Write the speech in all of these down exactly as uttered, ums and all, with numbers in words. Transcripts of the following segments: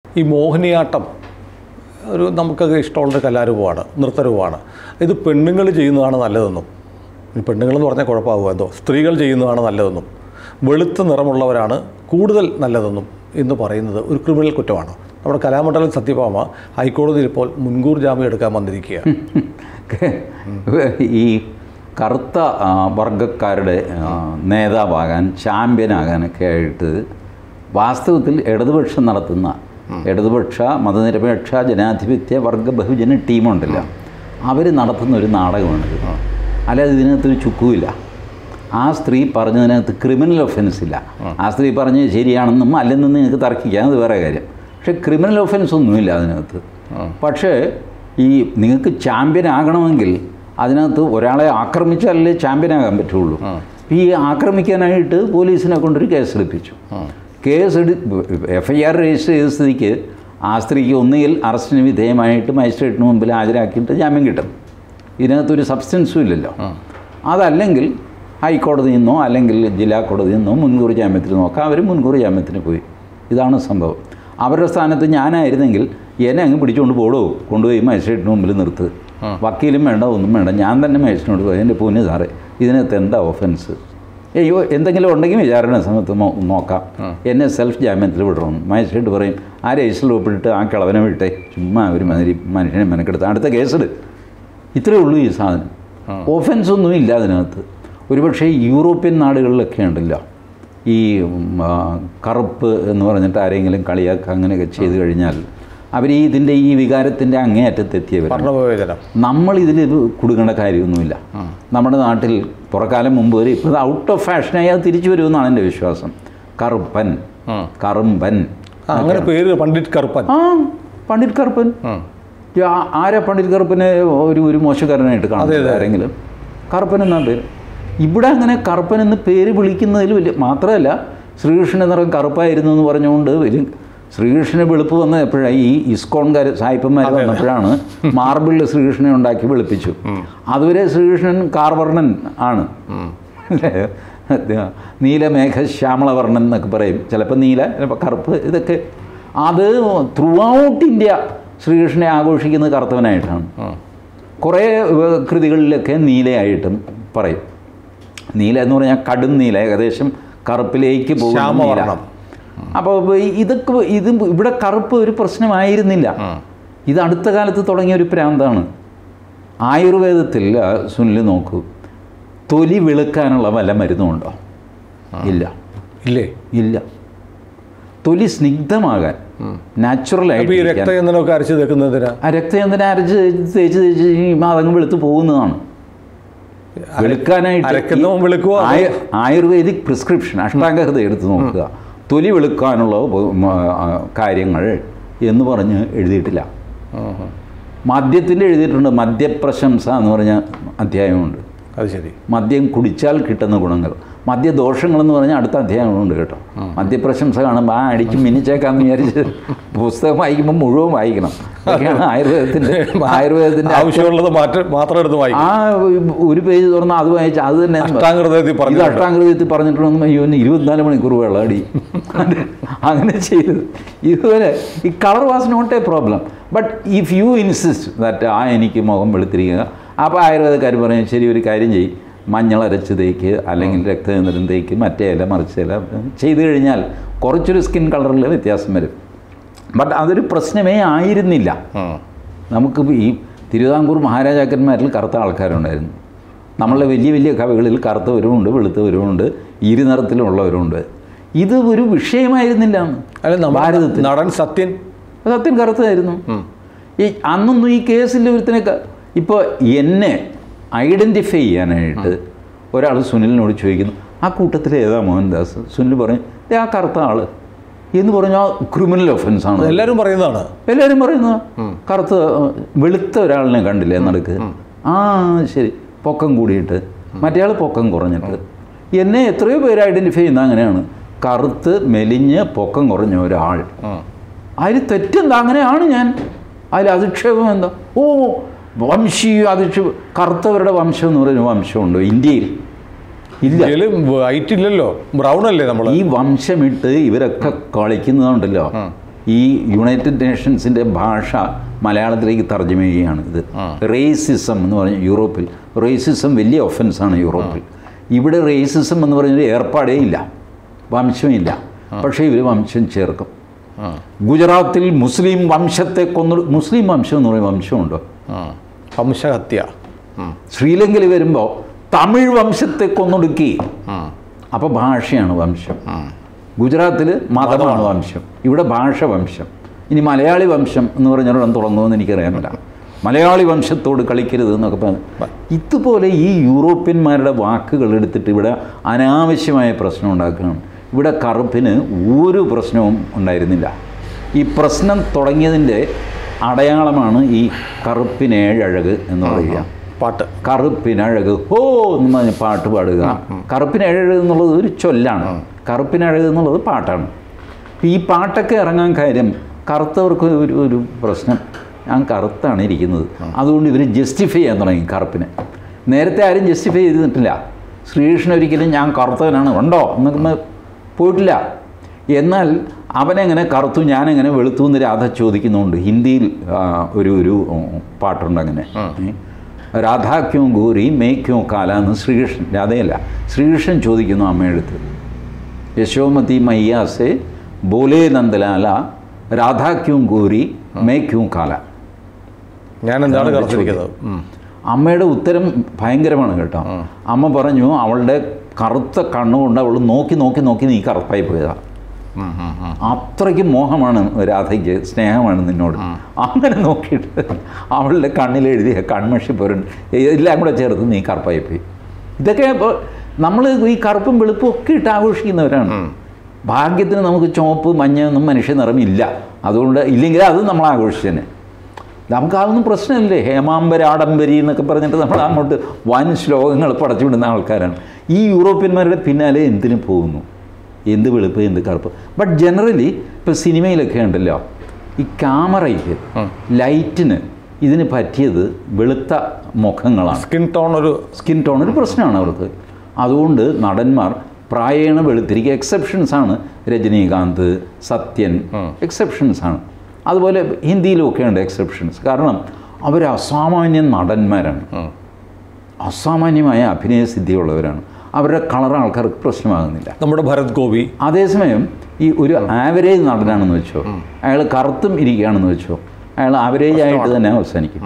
ഈ മോഹിനിയാട്ടം ഒരു നമുക്കൊക്കെ ഇഷ്ടമുള്ളൊരു കലാരൂപമാണ്, നൃത്തരൂപമാണ്. ഇത് പെണ്ണുങ്ങൾ ചെയ്യുന്നതാണ് നല്ലതെന്നും, പെണ്ണുങ്ങളെന്ന് പറഞ്ഞാൽ കുഴപ്പമാകുമോ എന്തോ, സ്ത്രീകൾ ചെയ്യുന്നതാണ് നല്ലതെന്നും വെളുത്ത നിറമുള്ളവരാണ് കൂടുതൽ നല്ലതെന്നും എന്ന് പറയുന്നത് ഒരു ക്രിമിനൽ കുറ്റമാണ്. നമ്മുടെ കലാമണ്ഡലം സത്യഭാമ ഹൈക്കോടതിയിൽ ഇപ്പോൾ മുൻകൂർ ജാമ്യം എടുക്കാൻ വന്നിരിക്കുകയാണ്. ഈ കറുത്ത വർഗക്കാരുടെ നേതാവാകാൻ, ചാമ്പ്യനാകാനൊക്കെ ആയിട്ട് വാസ്തവത്തിൽ ഇടതുപക്ഷം നടത്തുന്ന ഇടതുപക്ഷ മതനിരപേക്ഷ ജനാധിപത്യ വർഗ ബഹുജന ടീമുണ്ടല്ലോ, അവർ നടത്തുന്ന ഒരു നാടകമാണിത്. അല്ലാതെ ഇതിനകത്തൊരു ചുക്കുമില്ല. ആ സ്ത്രീ പറഞ്ഞതിനകത്ത് ക്രിമിനൽ ഒഫൻസ് ഇല്ല. ആ സ്ത്രീ പറഞ്ഞത് ശരിയാണെന്നും അല്ലെന്നും നിങ്ങൾക്ക് തർക്കിക്കാം, അത് വേറെ കാര്യം. പക്ഷേ ക്രിമിനൽ ഒഫൻസ് ഒന്നുമില്ല അതിനകത്ത്. പക്ഷേ ഈ നിങ്ങൾക്ക് ചാമ്പ്യൻ ആകണമെങ്കിൽ അതിനകത്ത് ഒരാളെ ആക്രമിച്ചാലല്ലേ ചാമ്പ്യനാകാൻ പറ്റുള്ളൂ. ഈ ആക്രമിക്കാനായിട്ട് പോലീസിനെ കൊണ്ടൊരു കേസെടുപ്പിച്ചു. കേസ് എടു എഫ് ഐ ആർ രജിസ്റ്റർ ചെയ്ത സ്ഥിതിക്ക് ആ സ്ത്രീക്ക് ഒന്നുകിൽ അറസ്റ്റിന് വിധേയമായിട്ട് മജിസ്ട്രേറ്റിന് മുമ്പിൽ ഹാജരാക്കിയിട്ട് ജാമ്യം കിട്ടും. ഇതിനകത്തൊരു സബ്സ്റ്റൻസും ഇല്ലല്ലോ. അതല്ലെങ്കിൽ ഹൈക്കോടതിയിൽ നിന്നോ അല്ലെങ്കിൽ ജില്ലാ കോടതിയിൽ നിന്നോ മുൻകൂർ ജാമ്യത്തിന് നോക്കാം. അവർ മുൻകൂർ ജാമ്യത്തിന് പോയി. ഇതാണ് സംഭവം. അവരുടെ സ്ഥാനത്ത് ഞാനായിരുന്നെങ്കിൽ എന്നെ അങ്ങ് പിടിച്ചുകൊണ്ട് പോടോ, കൊണ്ടുപോയി മജിസ്ട്രേറ്റിന് മുമ്പിൽ നിർത്ത്. വക്കീലും വേണ്ട, ഒന്നും വേണ്ട, ഞാൻ തന്നെ മജിസ്ട്രേറ്റിനോട് പോയി, എൻ്റെ പൂനെ സാറേ ഇതിനകത്ത് എന്താ ഒഫൻസ്, അയ്യോ എന്തെങ്കിലും ഉണ്ടെങ്കിൽ വിചാരണ സമയത്ത് നോക്കാം, എന്നെ സെൽഫ് ജാമ്യത്തിൽ വിടണമെന്ന്. മജിസ്ട്രേറ്റ് പറയും ആ രജിസ്റ്ററിൽ ഒപ്പിട്ട് ആ കിളവനെ വിട്ടേ, ചുമ്മാ ഒരു മാതിരി മനുഷ്യനെ മെനക്കെടുത്ത് അടുത്ത കേസെട്. ഇത്രയേ ഉള്ളൂ ഈ സാധനം. ഒഫൻസ് ഒന്നും ഇല്ല അതിനകത്ത്. ഒരുപക്ഷെ യൂറോപ്യൻ നാടുകളിലൊക്കെ ഉണ്ടല്ലോ ഈ കറുപ്പ് എന്ന് പറഞ്ഞിട്ട് ആരെങ്കിലും കളിയാക്കുക അങ്ങനെയൊക്കെ ചെയ്തു കഴിഞ്ഞാൽ അവർ ഈ ഇതിൻ്റെ ഈ വികാരത്തിൻ്റെ അങ്ങേയറ്റത്തെത്തിയവർ. നമ്മളിതിൽ കൊടുക്കേണ്ട കാര്യമൊന്നുമില്ല. നമ്മുടെ നാട്ടിൽ പുറക്കാലം മുമ്പ് വരെ ഇപ്പോൾ ഔട്ട് ഓഫ് ഫാഷനായി അത് തിരിച്ചു വരുമെന്നാണ് എൻ്റെ വിശ്വാസം. കറുപ്പൻ, കറുമ്പൻ, അങ്ങനെ പേര് പണ്ഡിറ്റ് കറുപ്പൻ. ആ പണ്ഡിറ്റ് കറുപ്പൻ. ആരാ പണ്ഡിറ്റ് കറുപ്പനെ ഒരു ഒരു മോശക്കാരനായിട്ട് കാണുന്നത്? ആരെങ്കിലും കറുപ്പൻ എന്നാ പേര്. ഇവിടെ അങ്ങനെ കറുപ്പൻ എന്ന് പേര് വിളിക്കുന്നതിൽ വലിയ മാത്രമല്ല, ശ്രീകൃഷ്ണൻ നിറം കറുപ്പായിരുന്നു എന്ന് പറഞ്ഞുകൊണ്ട് വലിയ ശ്രീകൃഷ്ണനെ വെളുപ്പ് വന്ന എപ്പോഴാണ് ഈ ഇസ്കോൺകാർ സായിപ്പന്മാർ വന്നപ്പോഴാണ് മാർബിളിൽ ശ്രീകൃഷ്ണനെ ഉണ്ടാക്കി വെളുപ്പിച്ചു. അതുവരെ ശ്രീകൃഷ്ണൻ കാർവർണ്ണൻ ആണ്, നീലമേഘ ശ്യാമളവർണ്ണൻ എന്നൊക്കെ പറയും. ചിലപ്പോൾ നീല, ചിലപ്പോൾ കറുപ്പ്. ഇതൊക്കെ അത് ത്രൂ ഔട്ട് ഇന്ത്യ ശ്രീകൃഷ്ണനെ ആഘോഷിക്കുന്നത് കറുത്തവനായിട്ടാണ്. കുറേ കൃതികളിലൊക്കെ നീലയായിട്ടും പറയും. നീല എന്ന് പറഞ്ഞാൽ കടും നീല, ഏകദേശം കറുപ്പിലേക്ക് പോകുന്ന നീല. അപ്പോൾ ഇതൊക്കെ ഇത് ഇവിടെ കറുപ്പ് ഒരു പ്രശ്നമായിരുന്നില്ല. ഇത് അടുത്ത കാലത്ത് തുടങ്ങിയ ഒരു പ്രാന്താണ്. ആയുർവേദത്തിൽ സുനിൽ നോക്കൂ, തൊലി വെളുക്കാനുള്ള വല്ല മരുന്നുണ്ടോ? ഇല്ല. ഇല്ലേ? ഇല്ല. തൊലി സ്നിഗ്ധമാകാൻ നാച്ചുറലായിട്ട് രക്തചന്ദനമൊക്കെ അരച്ച് തേക്കുന്നതിന് ആ രക്തചന്ദനം അരച്ച് തേച്ച് തേച്ച് അതങ്ങ് വെളുത്ത് പോകുന്നതാണ്. വെളുക്കാനായിട്ട് ആയുർവേദിക് പ്രിസ്ക്രിപ്ഷൻ അഷ്ടാംഗഹൃത എടുത്ത് നോക്കുക. തൊലി വെളുക്കാനുള്ള കാര്യങ്ങൾ എന്ന് പറഞ്ഞ് എഴുതിയിട്ടില്ല. മദ്യത്തിൻ്റെ എഴുതിയിട്ടുണ്ട്. മദ്യപ്രശംസ എന്ന് പറഞ്ഞ അധ്യായമുണ്ട്. അത് ശരി. മദ്യം കുടിച്ചാൽ കിട്ടുന്ന ഗുണങ്ങൾ, മദ്യദോഷങ്ങളെന്ന് പറഞ്ഞാൽ അടുത്ത അധ്യായങ്ങളുണ്ട് കേട്ടോ. മദ്യപ്രശംസ കാണുമ്പോൾ ആ അടിച്ച് മിനിച്ചേക്കാന്ന് വിചാരിച്ച് പുസ്തകം വായിക്കുമ്പോൾ മുഴുവൻ വായിക്കണം. അതൊക്കെയാണ് ആയുർവേദത്തിൻ്റെ ആയുർവേദത്തിൻ്റെ ആവശ്യമുള്ളത് മാത്രം എടുത്ത് വായിക്കും. ആ ഒരു പേജ് തുറന്ന് അത് വായിച്ച് അത് തന്നെ ഇത് അഷ്ടാംഗൃതത്തിൽ പറഞ്ഞിട്ടുണ്ടെന്ന് അയ്യോ ഇരുപത്തിനാല് മണിക്കൂർ വെള്ളം അടി അങ്ങനെ ചെയ്തത്. ഇതുപോലെ ഈ colour was not a problem. But if you insist that ആ എനിക്ക് മുഖം വെളുത്തിരിക്കുക, അപ്പോൾ ആയുർവേദക്കാർ പറയും ശരി ഒരു കാര്യം ചെയ്യും, മഞ്ഞൾ അരച്ച് തേക്ക്, അല്ലെങ്കിൽ രക്തചന്ദനം തേക്ക്, മറ്റേ ഇല മറിച്ച ഇല ചെയ്തു കഴിഞ്ഞാൽ കുറച്ചൊരു സ്കിൻ കളറിൽ വ്യത്യാസം വരും. ബട്ട് അതൊരു പ്രശ്നമേ ആയിരുന്നില്ല. നമുക്ക് ഈ തിരുവിതാംകൂർ മഹാരാജാക്കന്മാരിൽ കറുത്ത ആൾക്കാരുണ്ടായിരുന്നു. നമ്മളുടെ വലിയ വലിയ കവികളിൽ കറുത്തവരുമുണ്ട്, വെളുത്തവരുമുണ്ട്, ഇരുനിറത്തിലുള്ളവരുമുണ്ട്. ഇത് ഒരു വിഷയമായിരുന്നില്ല ഭാരതത്തിൽ. നടൻ സത്യൻ സത്യൻ കറുത്തായിരുന്നു. ഈ അന്നൊന്നും ഈ കേസിൽ ഒരുത്തിനൊക്കെ ഇപ്പോൾ എന്നെ ഐഡൻറ്റിഫൈ ചെയ്യാനായിട്ട് ഒരാൾ സുനിലിനോട് ചോദിക്കുന്നു, ആ കൂട്ടത്തിൽ ഏതാ മോഹൻദാസ്? സുനിൽ പറയും ഏ ആ കറുത്ത ആൾ എന്ന് പറഞ്ഞാൽ ക്രിമിനൽ ഒഫൻസാണ്. എല്ലാവരും പറയുന്നതാണ്. എല്ലാവരും പറയുന്നത്. കറുത്ത വെളുത്ത ഒരാളിനെ കണ്ടില്ലേ നടുക്ക്? ആ ശരി, പൊക്കം കൂടിയിട്ട്, മറ്റേ ആൾ പൊക്കം കുറഞ്ഞിട്ട്. എന്നെ എത്രയോ പേര് ഐഡൻറ്റിഫൈ ചെയ്യുന്നത് അങ്ങനെയാണ്. കറുത്ത് മെലിഞ്ഞ് പൊക്കം കുറഞ്ഞ ഒരാൾ. അതിൽ തെറ്റെന്താ? അങ്ങനെയാണ് ഞാൻ. അതിൽ അധിക്ഷേപം എന്താ? ഓ വംശീയ അധിക്ഷേപം. കറുത്തവരുടെ വംശം എന്ന് പറയുന്ന വംശമുണ്ടോ ഇന്ത്യയിൽ? ഇല്ല. വൈറ്റ് ഇല്ലല്ലോ, ബ്രൗൺ അല്ലേ നമ്മൾ. ഈ വംശമിട്ട് ഇവരൊക്കെ കളിക്കുന്നതുണ്ടല്ലോ, ഈ യുണൈറ്റഡ് നേഷൻസിൻ്റെ ഭാഷ മലയാളത്തിലേക്ക് തർജ്ജമ ചെയ്യുകയാണ് ഇത്. റേസിസം എന്ന് പറഞ്ഞ യൂറോപ്പിൽ റേസിസം വലിയ ഒഫൻസാണ് യൂറോപ്പിൽ. ഇവിടെ റേസിസം എന്ന് പറഞ്ഞൊരു ഏർപ്പാടേ ഇല്ല, വംശമില്ല. പക്ഷേ ഇവർ വംശം ചേർക്കും. ഗുജറാത്തിൽ മുസ്ലിം വംശത്തെ കൊന്നു, മുസ്ലിം വംശം എന്ന് പറയുന്ന വംശമുണ്ടോ? വംശഹത്യ. ശ്രീലങ്കയിൽ വരുമ്പോൾ തമിഴ് വംശത്തെ കൊന്നൊടുക്കി. അപ്പോൾ ഭാഷയാണ് വംശം. ഗുജറാത്തിൽ മതമാണ് വംശം, ഇവിടെ ഭാഷ വംശം. ഇനി മലയാളി വംശം എന്ന് പറഞ്ഞൊരിടം തുടങ്ങുമെന്ന് എനിക്കറിയാമില്ല. മലയാളി വംശത്തോട് കളിക്കരുത് എന്നൊക്കെ പറഞ്ഞു. ഇതുപോലെ ഈ യൂറോപ്യന്മാരുടെ വാക്കുകൾ എടുത്തിട്ട് ഇവിടെ അനാവശ്യമായ പ്രശ്നം ഉണ്ടാക്കുകയാണ്. ഇവിടെ കറുപ്പിന് ഒരു പ്രശ്നവും ഉണ്ടായിരുന്നില്ല. ഈ പ്രശ്നം തുടങ്ങിയതിൻ്റെ അടയാളമാണ് ഈ കറുപ്പിനേഴഴക് എന്ന് പറയുക. പാട്ട് കറുപ്പിനഴക് ഹോ എന്ന് പറഞ്ഞ് പാട്ട് പാടുക. കറുപ്പിനഴക് എന്നുള്ളത് ഒരു ചൊല്ലാണ്, കറുപ്പിനഴക് എന്നുള്ളത് പാട്ടാണ്. ഈ പാട്ടൊക്കെ ഇറങ്ങാൻ കാര്യം കറുത്തവർക്ക് ഒരു ഒരു പ്രശ്നം, ഞാൻ കറുത്താണ് ഇരിക്കുന്നത്, അതുകൊണ്ട് ഇവർ ജസ്റ്റിഫൈ ചെയ്യാൻ തുടങ്ങി കറുപ്പിനെ. നേരത്തെ ആരും ജസ്റ്റിഫൈ ചെയ്തിട്ടില്ല. ശ്രീകൃഷ്ണൻ ഒരിക്കലും ഞാൻ കറുത്തവനാണ് ഉണ്ടോ എന്നൊക്കെ പോയിട്ടില്ല. എന്നാൽ അവനെങ്ങനെ കറുത്തു ഞാനെങ്ങനെ വെളുത്തു എന്ന് രാധ ചോദിക്കുന്നുണ്ട്. ഹിന്ദിയിൽ ഒരു ഒരു പാട്ടുണ്ട് അങ്ങനെ, രാധാ ക്യോं ഗോരി മേ ക്യോं കാല എന്ന് ശ്രീകൃഷ്ണൻ, രാധയല്ല ശ്രീകൃഷ്ണൻ ചോദിക്കുന്നു അമ്മയെടുത്ത്. യശോമതി മയ്യാസെ ബോലേ നന്ദലാല രാധാ ക്യോं ഗോരി മേ ക്യോं കാല, ഞാൻ എന്താണ് കറുത്തിരിക്കുന്നത്? അമ്മയുടെ ഉത്തരം ഭയങ്കരമാണ് കേട്ടോ. അമ്മ പറഞ്ഞു അവളുടെ കറുത്ത കണ്ണുകൊണ്ട് അവൾ നോക്കി നോക്കി നോക്കി നീ കറുപ്പായി പോയതാ. അത്രയ്ക്ക് മോഹമാണ് രാധയ്ക്ക്, സ്നേഹമാണ് നിന്നോട്. അങ്ങനെ നോക്കിയിട്ട് അവളുടെ കണ്ണിലെഴുതിയ കൺമഷി പോരൻ എല്ലാം കൂടെ ചേർത്ത് നീ കറുപ്പായി പോയി. ഇതൊക്കെ നമ്മൾ ഈ കറുപ്പും വെളുപ്പും ഒക്കെ ഇട്ട് ആഘോഷിക്കുന്നവരാണ്. ഭാഗ്യത്തിന് നമുക്ക് ചുവപ്പ് മഞ്ഞൊന്നും മനുഷ്യ നിറമില്ല, അതുകൊണ്ട് ഇല്ലെങ്കിൽ അത് നമ്മൾ ആഘോഷിച്ചേനെ. നമുക്ക് അതൊന്നും പ്രശ്നമില്ലേ. ഹേമാംബരാഡംബരി എന്നൊക്കെ പറഞ്ഞിട്ട് നമ്മൾ അങ്ങോട്ട് വൻ ശ്ലോകങ്ങൾ പടച്ചുവിടുന്ന ആൾക്കാരാണ്. ഈ യൂറോപ്യന്മാരുടെ പിന്നാലെ എന്തിനു പോകുന്നു? എന്ത് വെളുപ്പ് എന്ത് കറുപ്പ്. ബട്ട് ജനറലി ഇപ്പോൾ സിനിമയിലൊക്കെ ഉണ്ടല്ലോ, ഈ ക്യാമറയ്ക്ക് ലൈറ്റിന് ഇതിന് പറ്റിയത് വെളുത്ത മുഖങ്ങളാണ്. സ്കിൻ ടോൺ ഒരു സ്കിൻ ടോൺ ഒരു പ്രശ്നമാണ് അവർക്ക്. അതുകൊണ്ട് നടന്മാർ പ്രായേണ വെളുത്തിരിക്കുക. എക്സെപ്ഷൻസാണ് രജനീകാന്ത്, സത്യൻ, എക്സെപ്ഷൻസാണ്. അതുപോലെ ഹിന്ദിയിലുമൊക്കെ ഉണ്ട് എക്സെപ്ഷൻസ്. കാരണം അവർ അസാമാന്യ നടന്മാരാണ്, അസാമാന്യമായ അഭിനയസിദ്ധിയുള്ളവരാണ്. അവരുടെ കളർ ആൾക്കാർക്ക് പ്രശ്നമാകുന്നില്ല. നമ്മുടെ ഭരത് ഗോപി അതേസമയം ഈ ഒരു ആവറേജ് നടനാണെന്ന് വെച്ചോ, അയാൾ കറുത്തും ഇരിക്കുകയാണെന്ന് വെച്ചോ, അയാൾ ആവറേജ് ആയിട്ട് തന്നെ അവസാനിക്കും.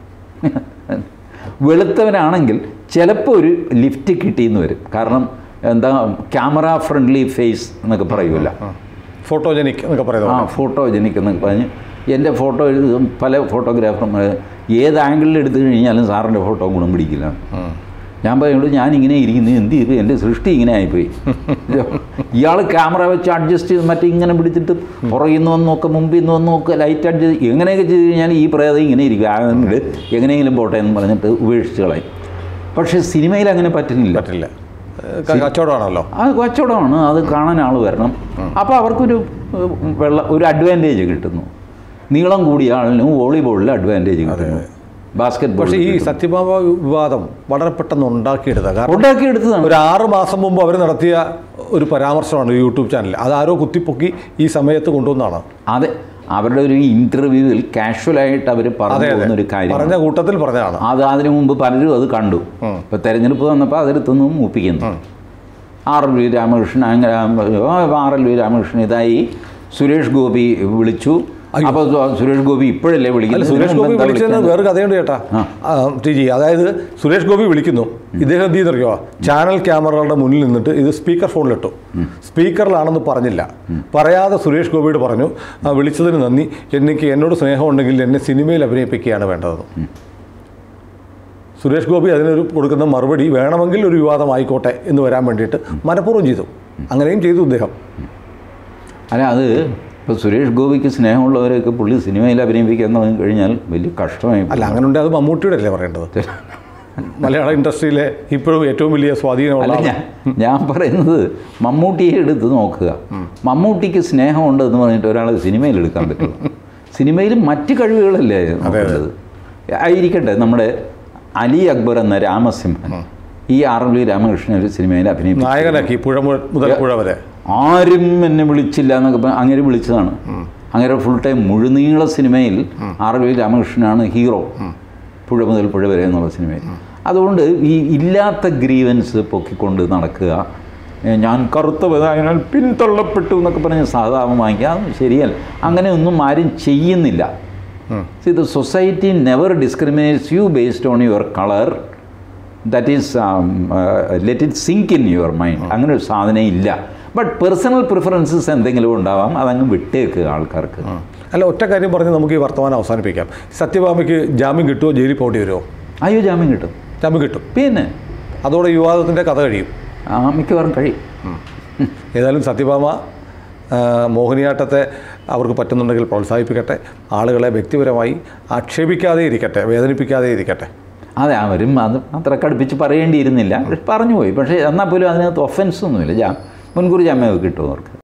വെളുത്തവനാണെങ്കിൽ ചിലപ്പോൾ ഒരു ലിഫ്റ്റ് കിട്ടിയെന്ന് വരും. കാരണം എന്താ, ക്യാമറ ഫ്രണ്ട്ലി ഫേസ് എന്നൊക്കെ പറയുമല്ലോ, ഫോട്ടോജനിക് എന്നൊക്കെ പറയുന്നത്. ആ ഫോട്ടോജനിക് എന്നൊക്കെ പറഞ്ഞ് എൻ്റെ ഫോട്ടോ എഴുതും പല ഫോട്ടോഗ്രാഫർമാർ ഏത് ആംഗിളിൽ എടുത്തു കഴിഞ്ഞാലും സാറിൻ്റെ ഫോട്ടോ ഗുണം പിടിക്കില്ല. ഞാൻ പറയുള്ളൂ ഞാൻ ഇങ്ങനെ ഇരിക്കുന്നു, എന്ത് ചെയ്തു, എൻ്റെ സൃഷ്ടി ഇങ്ങനെ ആയിപ്പോയി. ഇയാൾ ക്യാമറ വെച്ച് അഡ്ജസ്റ്റ് ചെയ്ത് മറ്റേ ഇങ്ങനെ പിടിച്ചിട്ട് പുറകിൽ നിന്ന് വന്ന് നോക്കുക, മുമ്പിൽ നിന്ന് വന്ന് നോക്കുക, ലൈറ്റ് അഡ്ജസ്റ്റ് എങ്ങനെയൊക്കെ ചെയ്ത് കഴിഞ്ഞാൽ ഈ പ്രേതം ഇങ്ങനെ ഇരിക്കും, ആണെങ്കിൽ എങ്ങനെയെങ്കിലും പോട്ടെ എന്ന് പറഞ്ഞിട്ട് ഉപേക്ഷിച്ച് കളയും. പക്ഷേ സിനിമയിൽ അങ്ങനെ പറ്റുന്നില്ല. പറ്റില്ല, കച്ചവടമാണല്ലോ. അത് കച്ചവടമാണ്, അത് കാണാൻ ആൾ വരണം. അപ്പോൾ അവർക്കൊരു വെള്ള ഒരു അഡ്വാൻറ്റേജ് കിട്ടുന്നു. നീളം കൂടിയ ആളിനും വോളിബോളിൽ അഡ്വാൻറ്റേജ് കിട്ടുന്നു, ബാസ്കറ്റ്. പക്ഷേ ഈ സത്യഭാമ വിവാദം വളരെ പെട്ടെന്ന് ഉണ്ടാക്കിയെടുത്തത് ഉണ്ടാക്കിയെടുത്തതാണ്. ഒരു ആറ് മാസം മുമ്പ് അവർ നടത്തിയ ഒരു പരാമർശമാണ് യൂട്യൂബ് ചാനലിൽ. അതാരോ കുത്തിപ്പൊക്കി ഈ സമയത്ത് കൊണ്ടുവന്നാണ്. അതെ, അവരുടെ ഒരു ഇന്റർവ്യൂവിൽ കാഷ്വലായിട്ട് അവർ പറഞ്ഞു പോകുന്ന ഒരു കാര്യം, പറഞ്ഞ കൂട്ടത്തിൽ പറഞ്ഞതാണ്. അത് അതിനു മുമ്പ് പലരും അത് കണ്ടു. ഇപ്പം തെരഞ്ഞെടുപ്പ് വന്നപ്പോൾ അതിലത്തൊന്നും മൂപ്പിക്കുന്നു. ആർ എൽ വി രാമകൃഷ്ണൻ അങ്ങനെ ആർ എൽ വി രാമകൃഷ്ണൻ ഇതായി, സുരേഷ് ഗോപി വിളിച്ചു. അപ്പോൾ സുരേഷ് ഗോപി ഇപ്പോഴല്ലേ വിളിക്കുന്നത്? സുരേഷ് ഗോപി വിളിച്ചത് വേറെ കഥയുണ്ട് ചേട്ടാ ടി ജി. അതായത് സുരേഷ് ഗോപി വിളിക്കുന്നു, ഇദ്ദേഹം എന്ത് ചെയ്തറിയോ, ചാനൽ ക്യാമറകളുടെ മുന്നിൽ നിന്നിട്ട് ഇത് സ്പീക്കർ ഫോണിലിട്ടു. സ്പീക്കറിലാണെന്ന് പറഞ്ഞില്ല. പറയാതെ സുരേഷ് ഗോപിയോട് പറഞ്ഞു, വിളിച്ചതിന് നന്ദി, എനിക്ക് എന്നോട് സ്നേഹമുണ്ടെങ്കിൽ എന്നെ സിനിമയിൽ അഭിനയിപ്പിക്കുകയാണ് വേണ്ടതെന്ന്. സുരേഷ് ഗോപി അതിനൊരു കൊടുക്കുന്ന മറുപടി, വേണമെങ്കിൽ ഒരു വിവാദമായിക്കോട്ടെ എന്ന് വരാൻ വേണ്ടിയിട്ട് മനഃപൂർവ്വം ചെയ്തു. അങ്ങനെയും ചെയ്തു അദ്ദേഹം. അല്ല, അത് ഇപ്പോൾ സുരേഷ് ഗോപിക്ക് സ്നേഹമുള്ളവരെയൊക്കെ പുള്ളി സിനിമയിൽ അഭിനയിപ്പിക്കാൻ തുടങ്ങി കഴിഞ്ഞാൽ വലിയ കഷ്ടമായി. അല്ല, അങ്ങനെ ഉണ്ട്. അത് മമ്മൂട്ടിയുടെ അല്ലേ പറയേണ്ടത്? മലയാള ഇൻഡസ്ട്രിയിലെ ഇപ്പോഴും ഏറ്റവും വലിയ സ്വാധീനമുള്ള. ഞാൻ ഞാൻ പറയുന്നത് മമ്മൂട്ടിയെ എടുത്ത് നോക്കുക. മമ്മൂട്ടിക്ക് സ്നേഹമുണ്ട് എന്ന് പറഞ്ഞിട്ട് ഒരാൾ സിനിമയിൽ എടുക്കാൻ പറ്റും. സിനിമയിൽ മറ്റ് കഴിവുകളല്ലേ നോക്കേണ്ടത്. ആയിരിക്കട്ടെ, നമ്മുടെ അലി അക്ബർ എന്ന രാമസിംഹൻ ഈ ആർ എൽ വി രാമകൃഷ്ണൻ ഒരു സിനിമയിൽ അഭിനയിക്കും, നായകനാക്കി പുഴ മുതൽ പുഴ വരെ. ആരും എന്നെ വിളിച്ചില്ല എന്നൊക്കെ അങ്ങനെ വിളിച്ചതാണ്. അങ്ങനെ ഫുൾ ടൈം മുഴുനീള സിനിമയിൽ ആർ വി രാമകൃഷ്ണനാണ് ഹീറോ, പുഴ മുതൽ പുഴ വരെ എന്നുള്ള സിനിമയിൽ. അതുകൊണ്ട് ഈ ഇല്ലാത്ത ഗ്രീവൻസ് പൊക്കിക്കൊണ്ട് നടക്കുക, ഞാൻ കറുത്തവരായതിനാൽ പിന്തള്ളപ്പെട്ടു എന്നൊക്കെ പറഞ്ഞ് സഹതാപം വാങ്ങിക്കുക, അത് ശരിയല്ല. അങ്ങനെയൊന്നും ആരും ചെയ്യുന്നില്ല. See the society never discriminates you based on your colour, that is let it sink in your mind. അങ്ങനെ ഒരു സാധനം ഇല്ല. ബട്ട് പേഴ്സണൽ പ്രിഫറൻസസ് എന്തെങ്കിലും ഉണ്ടാവാം, അതങ്ങ് വിട്ടേക്കുക ആൾക്കാർക്ക്. അല്ല, ഒറ്റ കാര്യം പറഞ്ഞ് നമുക്ക് ഈ വർത്തമാനം അവസാനിപ്പിക്കാം. സത്യഭാമയ്ക്ക് ജാമ്യം കിട്ടുമോ, ജയിലിൽ പോകേണ്ടി വരുമോ? അയ്യോ, ജാമ്യം കിട്ടും. ജാമ്യം കിട്ടും. പിന്നെ അതോടെ വിവാദത്തിൻ്റെ കഥ കഴിയും. ആ, മിക്കവാറും കഴിയും. ഏതായാലും സത്യഭാമ മോഹിനിയാട്ടത്തെ അവർക്ക് പറ്റുന്നുണ്ടെങ്കിൽ പ്രോത്സാഹിപ്പിക്കട്ടെ, ആളുകളെ വ്യക്തിപരമായി ആക്ഷേപിക്കാതെ ഇരിക്കട്ടെ, വേദനിപ്പിക്കാതെ ഇരിക്കട്ടെ. അതെ, അവരും അത് അത്ര കടുപ്പിച്ച് പറയേണ്ടിയിരുന്നില്ല, പറഞ്ഞു പോയി. പക്ഷേ എന്നാൽ പോലും അതിനകത്ത് ഒഫൻസ് ഒന്നുമില്ല. ജാ മുൻകൂർ ജാമ്യമൊക്കെ കിട്ടും അവർക്ക്.